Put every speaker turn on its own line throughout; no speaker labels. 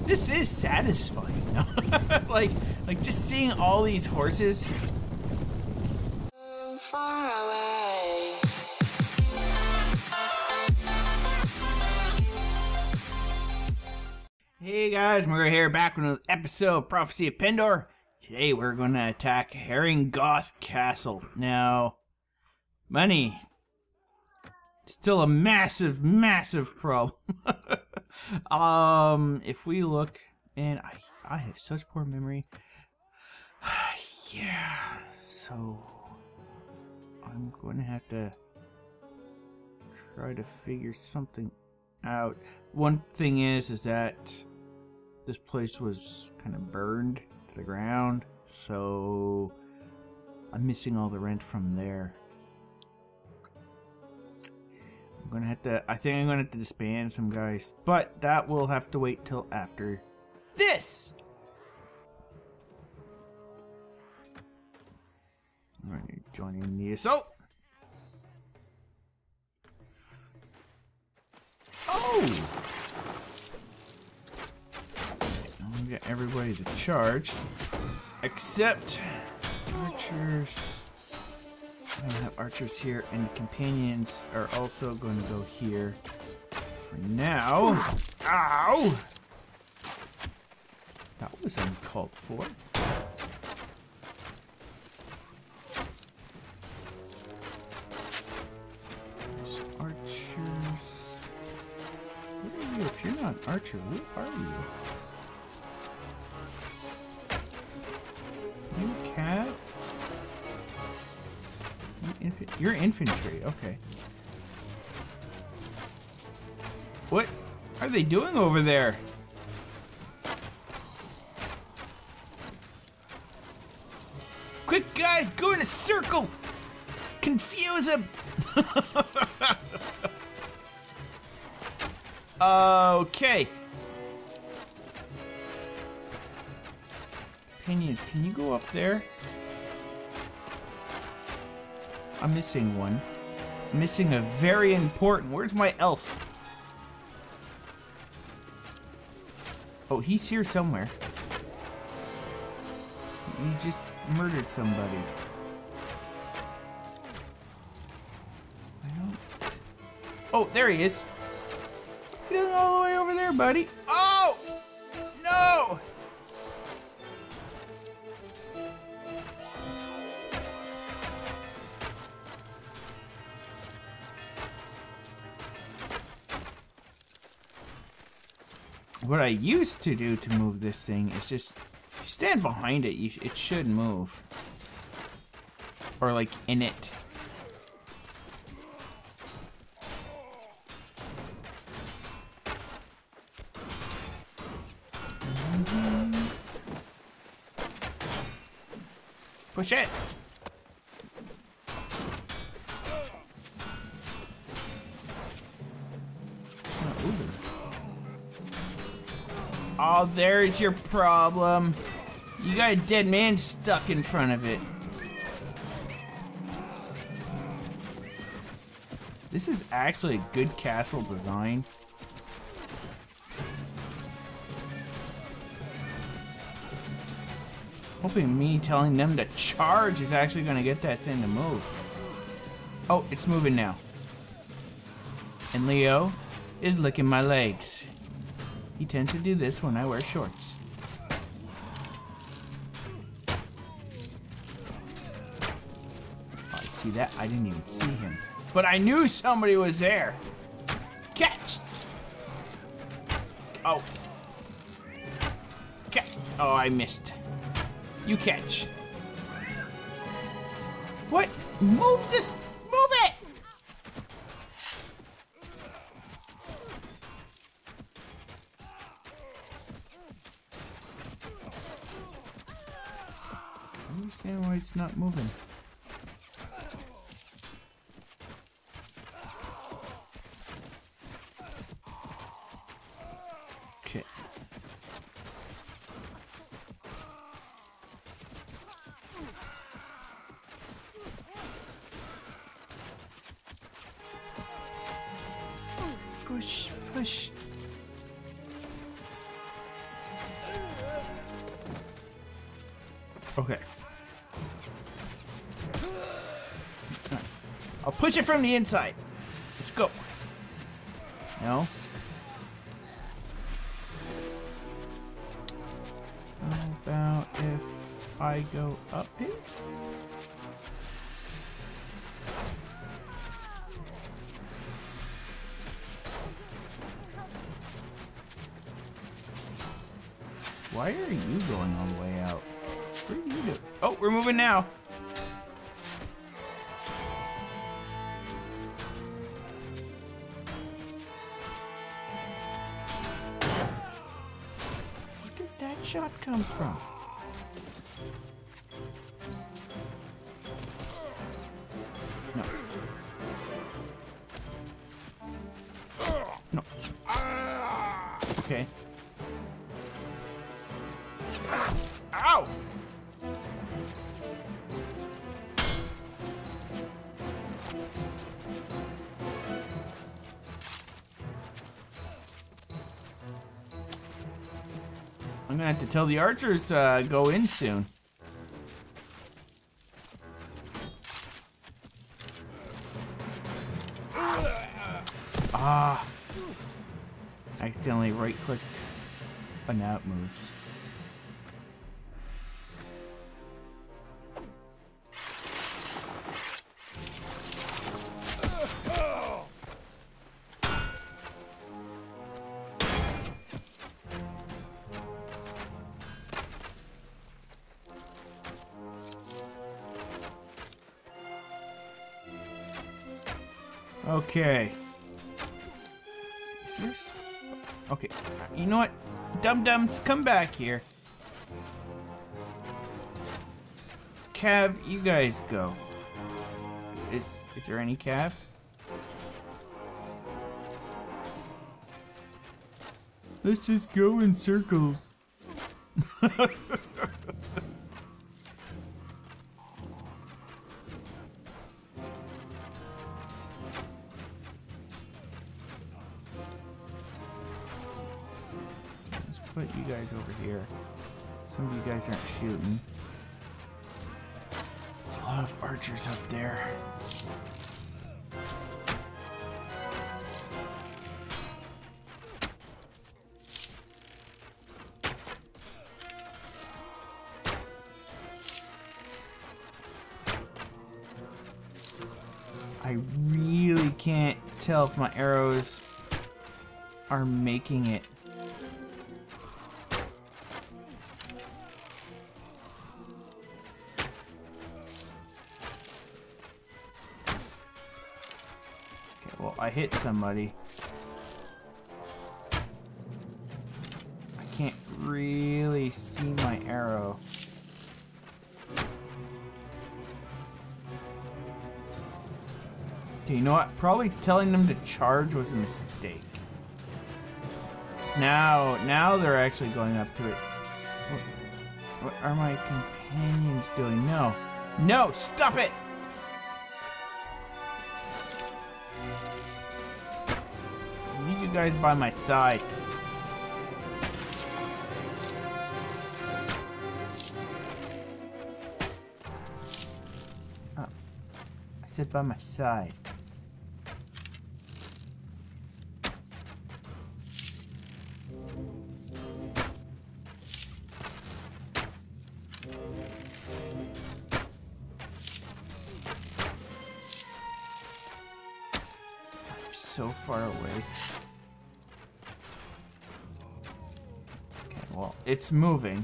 This is satisfying, no? like just seeing all these horses.
Far away.
Hey guys, MacGhriogair back with another episode of Prophecy of Pendor. Today we're going to attack Herringoth Castle. Now, money. Still a massive, massive problem. If we look, and I have such poor memory. Yeah, so I'm going to have to try to figure something out. One thing is that this place was kind of burned to the ground, so I'm missing all the rent from there. I'm gonna have to, I think I'm gonna have to disband some guys, but that will have to wait till after this. Alright, joining the assault. Oh! Now we got everybody to charge, except archers. I don't have archers here, and companions are also going to go here for now. Ow! That was uncalled for. There's archers. What are you? If you're not an archer, what are you? You cav? You're infantry, okay. What are they doing over there? Quick, guys, go in a circle! Confuse them! Okay. Opinions, can you go up there? I'm missing one. I'm missing a very important. Where's my elf? Oh, he's here somewhere. He just murdered somebody. I don't... Oh, there he is. You're going all the way over there, buddy. Oh! No! What I used to do to move this thing is just stand behind it. It should move. Or like in it. Push it. Oh, there's your problem. You got a dead man stuck in front of it. This is actually a good castle design. Hoping me telling them to charge is actually going to get that thing to move. Oh, it's moving now. And Leo is licking my legs. He tends to do this when I wear shorts. Oh, see that? I didn't even see him. But I knew somebody was there. Catch! Oh. Catch. Oh, I missed. You catch. What? Move this! Move it! I don't understand why it's not moving. Okay. Push, push. Okay. Right. I'll push it from the inside. Let's go. No. How about if I go up here? Why are you going all the way out? What are you doing? Oh, we're moving now. Where did that shot come from? No. No. Okay. Ow! I'm gonna have to tell the archers to go in soon. Ah! I accidentally right-clicked. Oh, now it moves. Okay. Is there okay, you know what? Dum-dums, come back here. Cav, you guys go. Is there any Cav? Let's just go in circles. Put you guys over here. Some of you guys aren't shooting. There's a lot of archers up there. I really can't tell if my arrows are making it. Well, I hit somebody. I can't really see my arrow. Okay, you know what? Probably telling them to charge was a mistake. 'Cause now they're actually going up to it. What are my companions doing? No. No, stop it! I need you guys by my side. Oh, I said by my side. So far away. Okay, well, it's moving.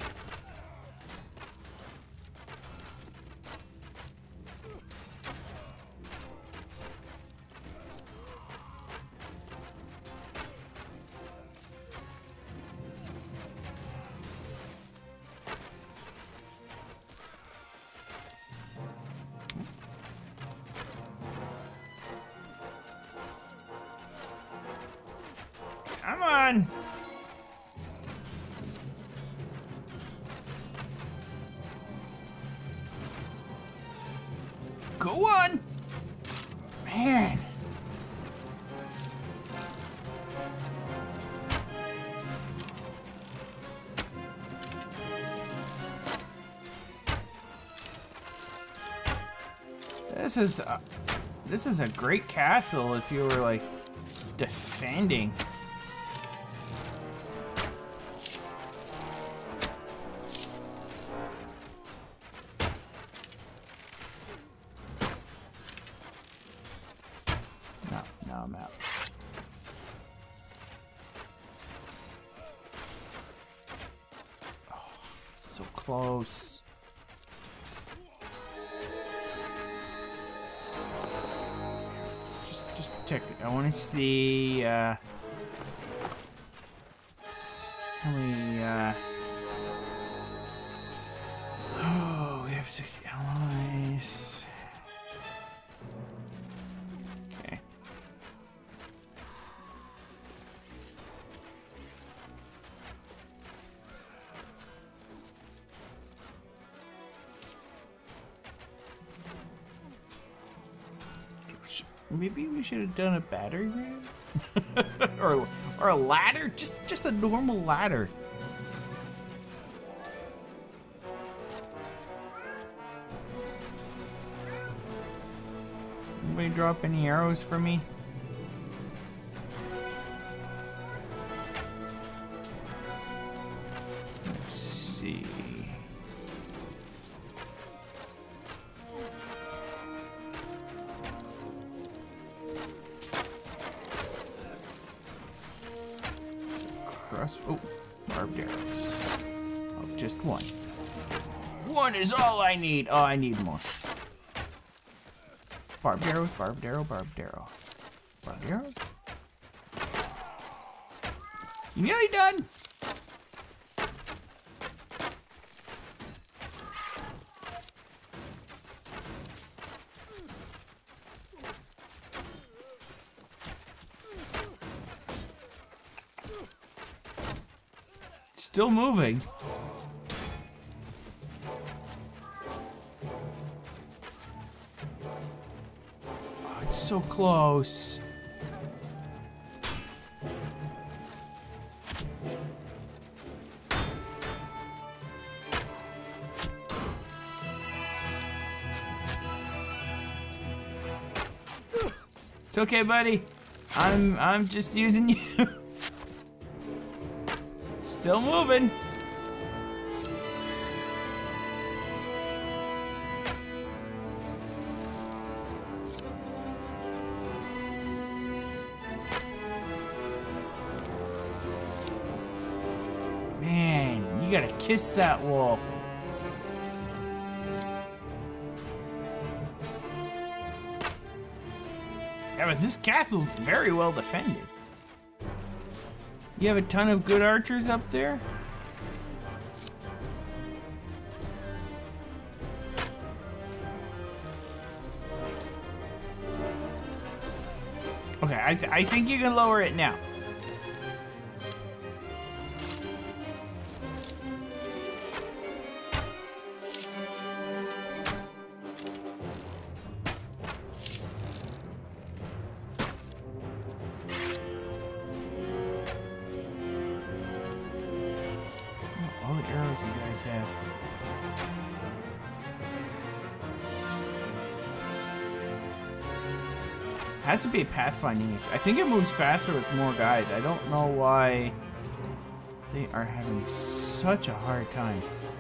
Come on! Go on! Man! this is a great castle if you were like defending. No, I'm out. Oh, so close. Just protect it. I want to see how many. Oh, we have 60 allies. Okay. Maybe we should have done a battery ram? or a ladder? Just a normal ladder. Anybody drop any arrows for me? Let's see. Oh, barbed arrows. Oh, just one. One is all I need. Oh, I need more. Barbed arrows, barbed arrow, barbed arrow. Barbed arrows? You nearly done? Still moving. Oh, it's so close. It's okay, buddy. I'm just using you. Still moving. Man, you gotta kiss that wall. Yeah, but this castle's very well defended. You have a ton of good archers up there? Okay, I think you can lower it now. All the arrows you guys have. Has to be a pathfinding issue. I think it moves faster with more guys. I don't know why they are having such a hard time.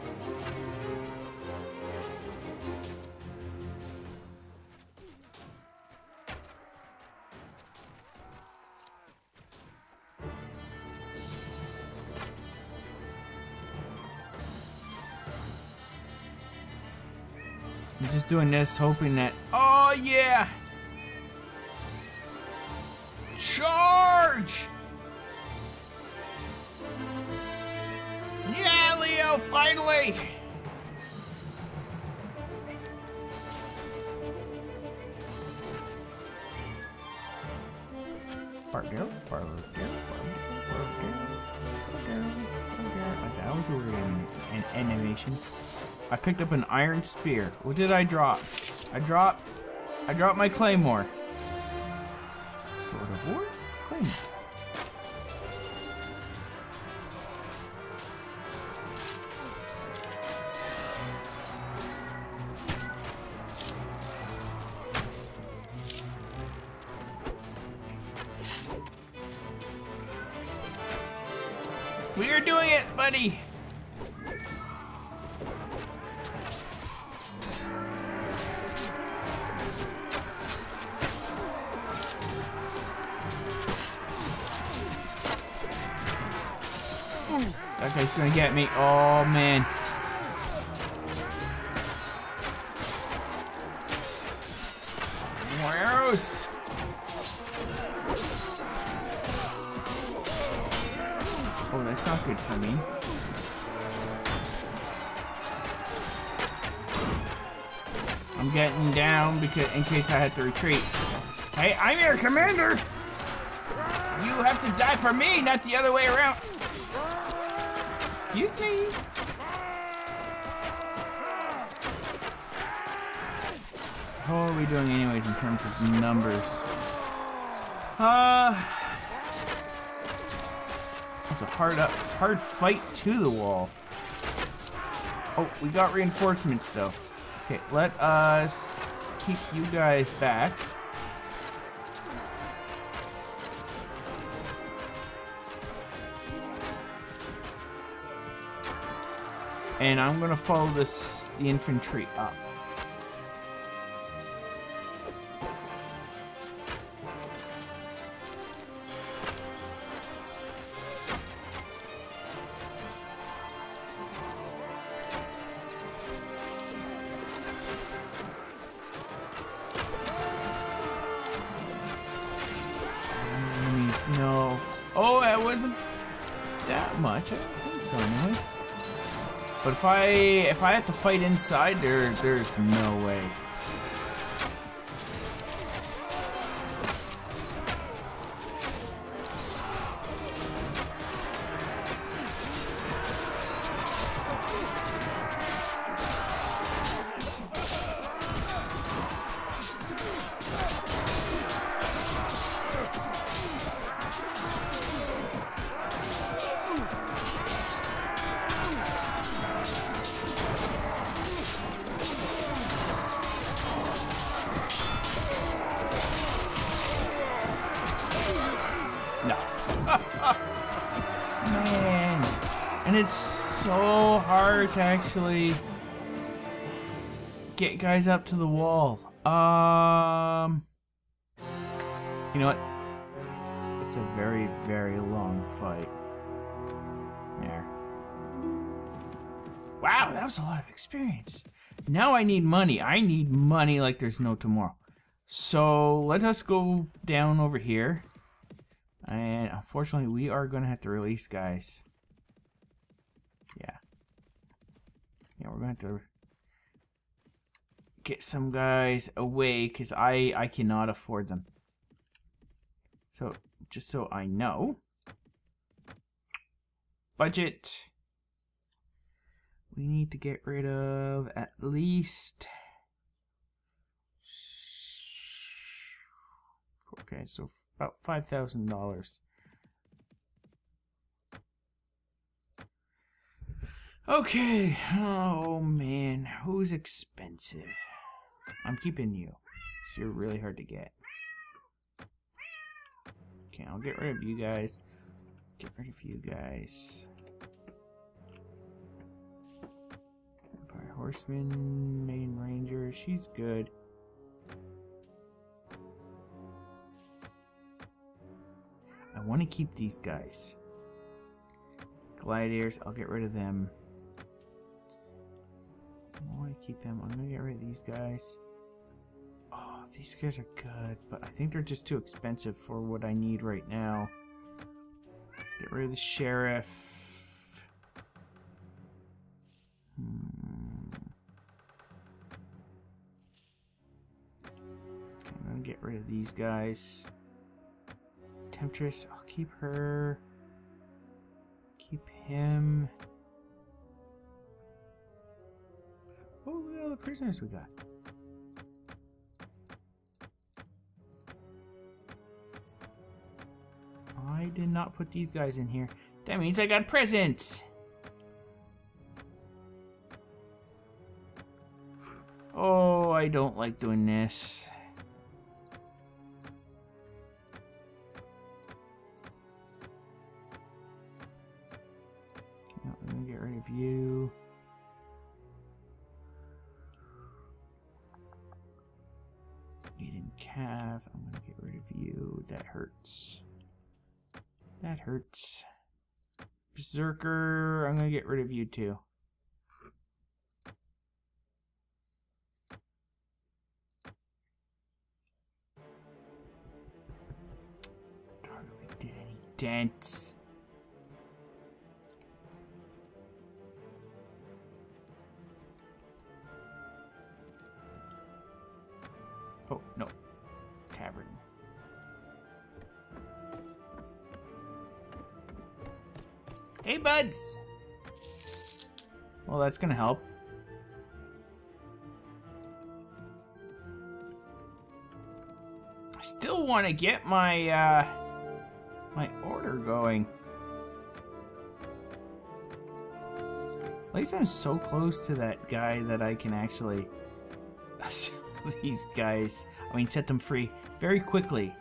I'm just doing this, hoping that... Oh, yeah! Charge! Yeah, Leo, finally! Barbed arrow, barbed arrow, barbed arrow. That was a weird animation. I picked up an iron spear. What did I drop? I dropped my claymore. Sword of War? Claymore. We are doing it, buddy! That guy's gonna get me. Oh, man. More arrows! Oh, that's not good for me. I'm getting down because in case I had to retreat. Hey, I'm your commander! You have to die for me, not the other way around. Excuse me. How are we doing anyways in terms of numbers? It's a hard fight to the wall. Oh, we got reinforcements though. Okay, let us keep you guys back. And I'm gonna follow the infantry up. No. Oh, that wasn't that much. I don't think so, anyways. But if I had to fight inside, there's no way. No. Man. And it's so hard to actually get guys up to the wall. You know what? It's a very, very long fight. There. Wow, that was a lot of experience. Now I need money. I need money like there's no tomorrow. So let us go down over here. And unfortunately, we are going to have to release guys. Yeah. Yeah, we're going to have to get some guys away because I cannot afford them. So, just so I know. Budget. We need to get rid of at least... Okay, so about $5,000. Okay. Oh man, who's expensive? I'm keeping you. 'Cause you're really hard to get. Okay, I'll get rid of you guys. Get rid of you guys. Empire Horseman, Main Ranger. She's good. I want to keep these guys. Gladiators, I'll get rid of them. I want to keep them. I'm going to get rid of these guys. Oh, these guys are good, but I think they're just too expensive for what I need right now. Get rid of the sheriff. Okay, I'm going to get rid of these guys. Temptress, I'll keep her. Keep him. Oh, look at all the prisoners we got. I did not put these guys in here. That means I got presents. Oh, I don't like doing this. rid of you. Maiden Cav, I'm gonna get rid of you. That hurts. That hurts. Berserker, I'm gonna get rid of you too. Hardly did any dents. Oh, no. Tavern. Hey, buds! Well, that's gonna help. I still want to get my, my order going. At least I'm so close to that guy that I can actually... these guys, I mean, set them free very quickly.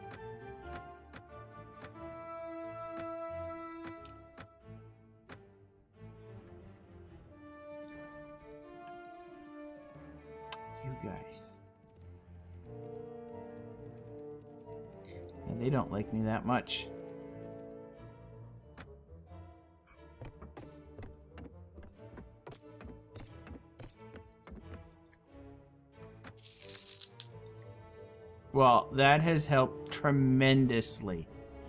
You guys. Yeah, they don't like me that much. Well, that has helped tremendously.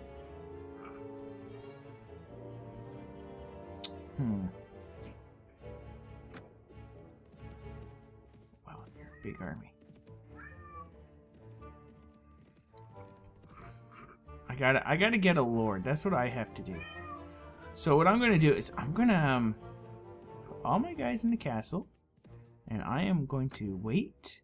Wow, you're a big army. I gotta get a lord. That's what I have to do. So what I'm gonna do is I'm gonna put all my guys in the castle, and I am going to wait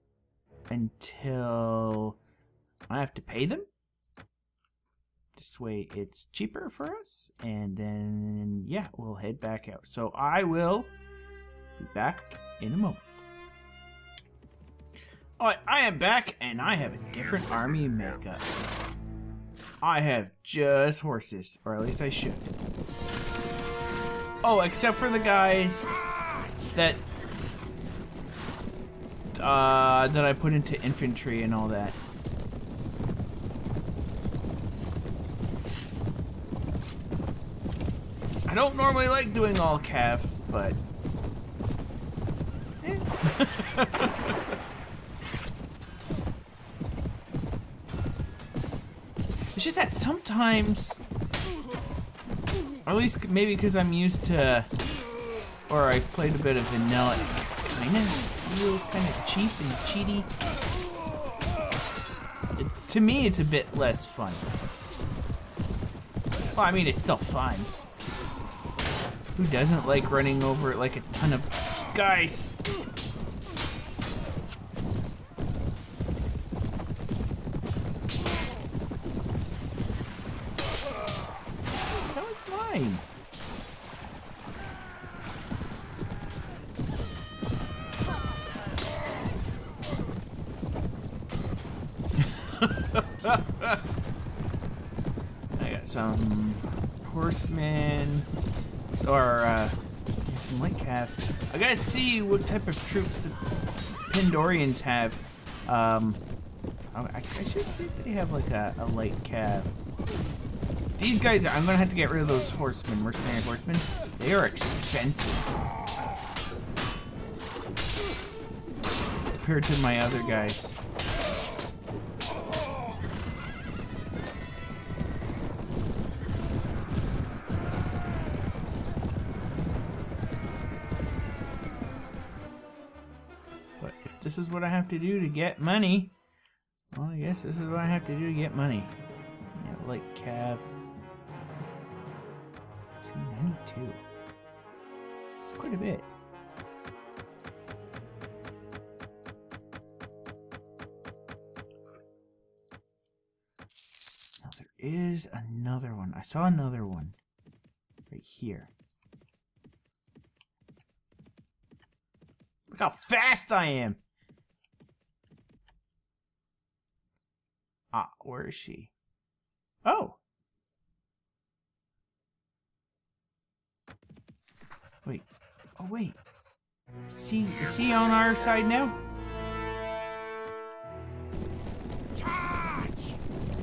until I have to pay them. This way it's cheaper for us, and then yeah, we'll head back out. So I will be back in a moment. Alright, I am back, and I have a different army makeup. I have just horses, or at least I should. Oh, except for the guys that that I put into infantry and all that. I don't normally like doing all cav, but it's just that sometimes, or at least maybe because I'm used to, or I've played a bit of vanilla, it kind of feels kind of cheap and cheaty. To me, it's a bit less fun. Well, I mean, it's still fun. Who doesn't like running over like a ton of guys? That was mine. I got some horsemen. Or, some light cav. I gotta see what type of troops the Pendorians have. I should see if they have like a light cav. These guys, I'm gonna have to get rid of those horsemen, mercenary horsemen. They are expensive compared to my other guys. This is what I have to do to get money. Well, I guess this is what I have to do to get money. Yeah, like cav. 292. It's quite a bit. Now there is another one. I saw another one right here. Look how fast I am. Ah, where is she? Oh! Wait, Oh, wait. Is he on our side now?
Charge!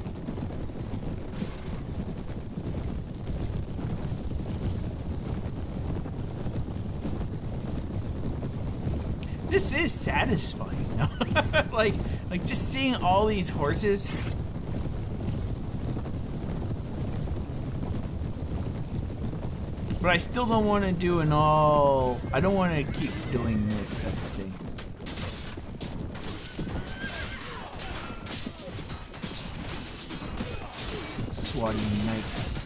This is satisfying, like just seeing all these horses. But I still don't want to do an all... I don't want to keep doing this type of thing. Swatting knights.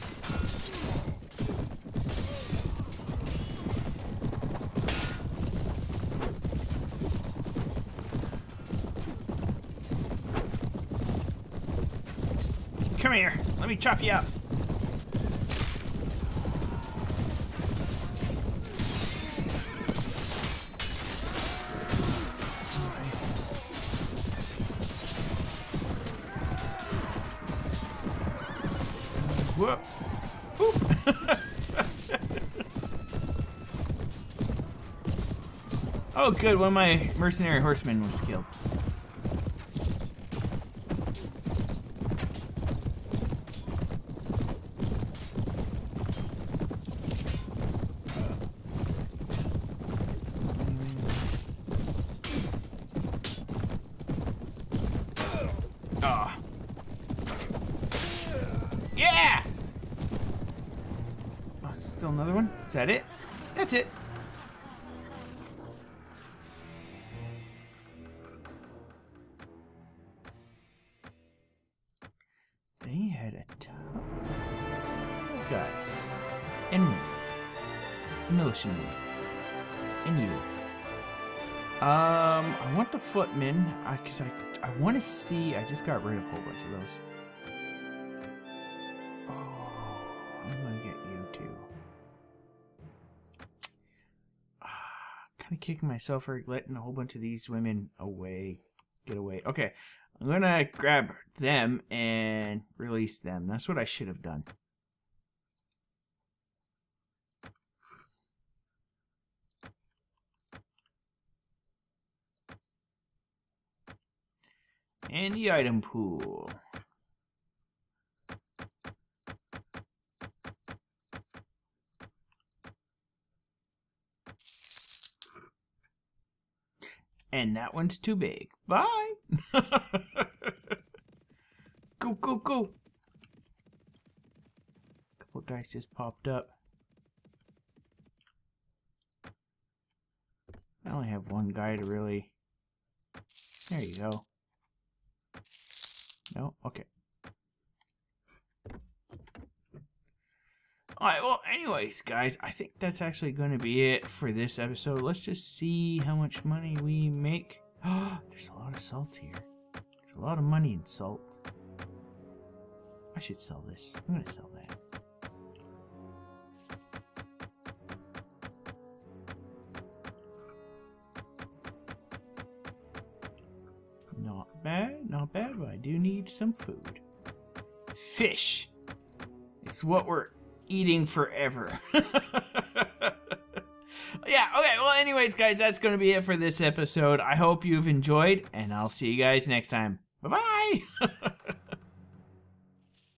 Come here, let me chop you up. Whoop. Oh, good. One of my mercenary horsemen was killed. Ah. Yeah! Oh, is there still another one? Is that it? That's it. They had a ton of guys. And me. Militiamen. And you. I want the footmen, because I want to see... I just got rid of a whole bunch of those. Oh, I'm going to get you too. Kind of kicking myself for letting a whole bunch of these women get away. Okay, I'm going to grab them and release them. That's what I should have done. And the item pool. And that one's too big. Bye! Go, go, go! A couple guys just popped up. I only have one guy to really... There you go. No? Okay. Alright, well, anyways, guys, I think that's actually going to be it for this episode. Let's just see how much money we make. Oh, there's a lot of salt here. There's a lot of money in salt. I should sell this. I'm going to sell that. Not bad, but I do need some food. Fish. It's what we're eating forever. Yeah, okay, well, anyways, guys, that's going to be it for this episode. I hope you've enjoyed, and I'll see you guys next time. Bye-bye!